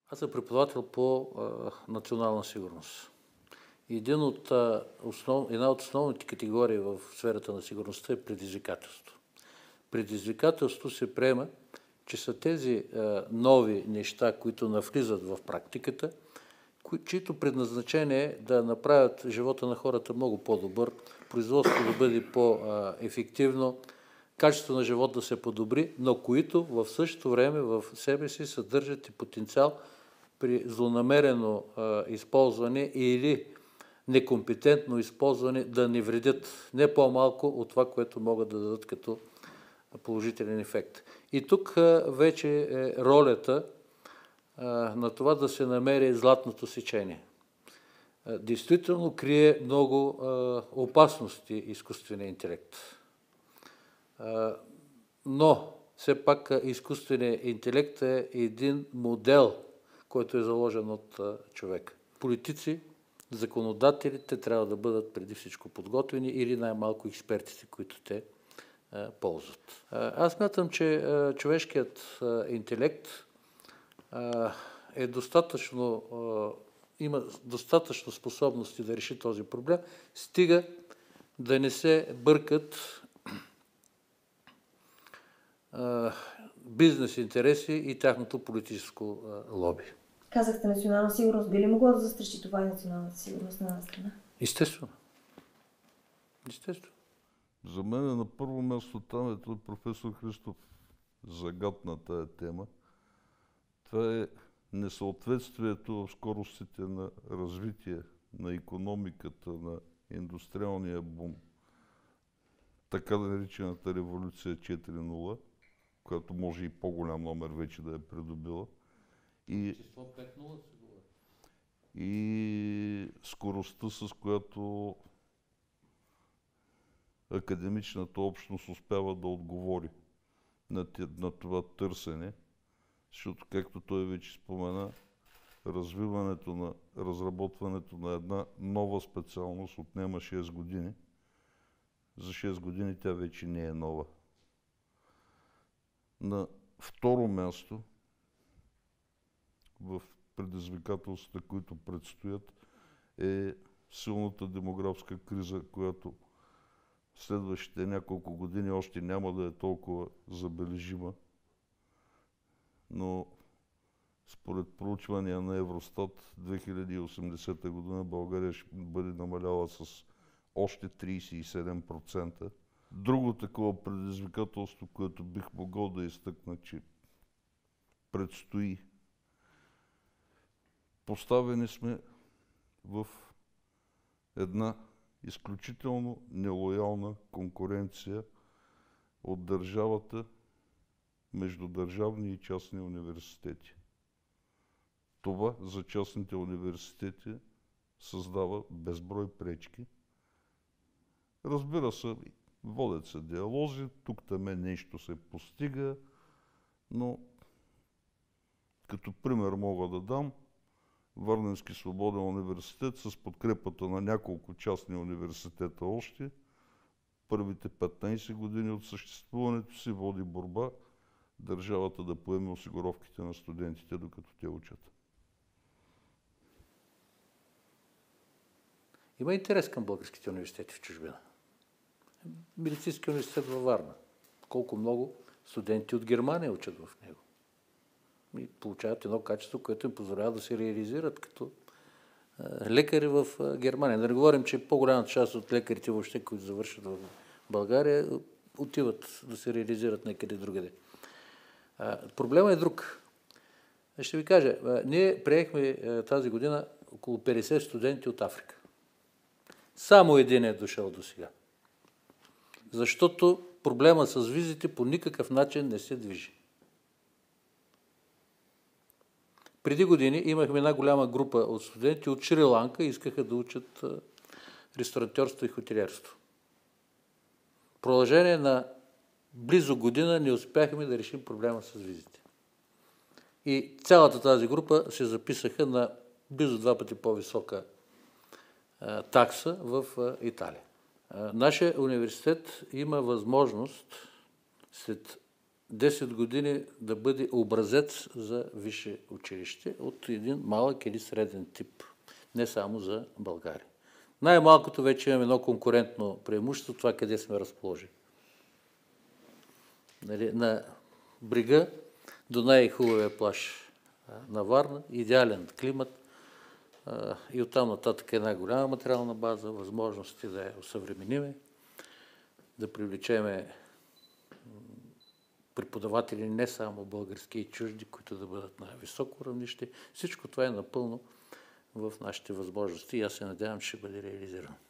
Аз съм преподавател по национална сигурност. Една от основните категории в сферата на сигурността е предизвикателство. Предизвикателство се приема, че са тези нови неща, които навлизат в практиката, чието предназначение е да направят живота на хората много по-добър, производството да бъде по-ефективно, качеството на живот да се подобри, но които в същото време в себе си съдържат и потенциал при злонамерено използване или некомпетентно използване да не вредят не по-малко от това, което могат да дадат като положителен ефект. И тук вече е ролята на това да се намери златното сечение. Действително крие много опасности изкуственият интелект. Но все пак изкуственият интелект е един модел, който е заложен от човека. Политици, законодателите трябва да бъдат преди всичко подготвени или най-малко експертите, които те ползват. Аз смятам, че човешкият интелект има достатъчно способности да реши този проблем, стига да не се бъркат бизнес интереси и тяхното политическо лоби. Казахте национална сигурност. Би ли могло да застраши това и националната сигурност на една страна? Естествено. За мен на първо място там е професор Христов загатна тая тема. Това е несъответствието в скоростите на развитие на икономиката, на индустриалния бум, така наречената революция 4.0, която може и по-голям номер вече да е придобила. И скоростта, с която академичната общност успява да отговори на това търсене, защото, както той вече спомена, разработването на една нова специалност отнема 6 години. За 6 години тя вече не е нова. На второ място, в предизвикателствата, които предстоят, е силната демографска криза, която следващите няколко години още няма да е толкова забележима. Но според проучвания на Евростат, 2080 година България ще бъде намаляла с още 37%. Друго такова предизвикателство, което бих могъл да изтъкна, че предстои. Поставени сме в една изключително нелоялна конкуренция от държавата между държавни и частни университети. Това за частните университети създава безброй пречки. Разбира се, водят се диалози, тук-таме нещо се постига, но като пример мога да дам Варненски свободен университет с подкрепата на няколко частни университета още. Първите 15 години от съществуването си води борба държавата да поеме осигуровките на студентите, докато те учат. Има интерес към българските университети в чужбина. Медицински университет във Варна. Колко много студенти от Германия учат в него. И получават едно качество, което им позволява да се реализират като лекари в Германия. Да не говорим, че по-голяма част от лекарите въобще, които завършат в България, отиват да се реализират някъде другаде. Проблемът е друг. Ще ви кажа, ние приехме тази година около 50 студенти от Африка. Само един е дошъл до сега. Защото проблема с визите по никакъв начин не се движи. Преди години имахме една голяма група от студенти от Шри-Ланка и искаха да учат ресторантьорство и хотелиерство. В продължение на близо година не успяхме да решим проблема с визите. И цялата тази група се записаха на близо 2 пъти по-висока такса в Италия. Нашия университет има възможност след 10 години да бъде образец за висше училище от един малък или среден тип, не само за България. Най-малкото вече имаме едно конкурентно преимущество, това къде сме разположени. На брега до най-хубавия плаж на Варна, идеален климат и оттам нататък една голяма материална база, възможности да я осъвремениме, да привлечеме преподаватели не само български и чужди, които да бъдат на високо равнище. Всичко това е напълно в нашите възможности и аз се надявам, че ще бъде реализирано.